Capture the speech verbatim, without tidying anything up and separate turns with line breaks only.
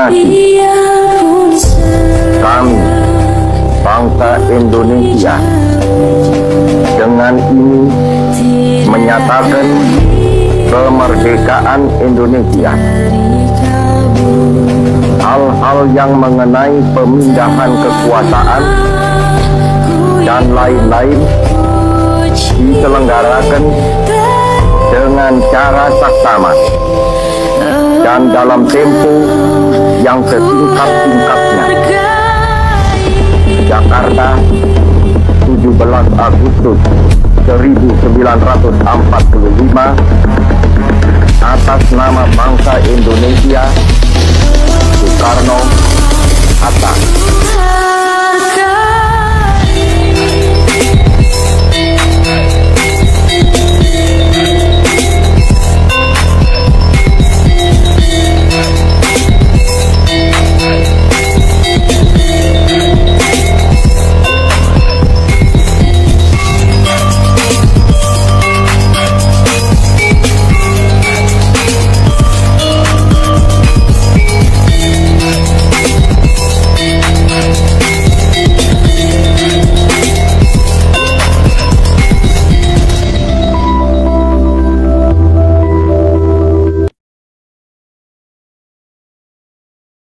proklamasi kami, bangsa Indonesia, dengan ini menyatakan kemerdekaan Indonesia. Hal-hal yang mengenai pemindahan kekuasaan dan lain-lain diselenggarakan dengan cara saksama dan dalam tempo yang sesingkat-singkatnya. Jakarta, tujuh belas Agustus seribu sembilan ratus empat puluh lima. Atas nama bangsa Indonesia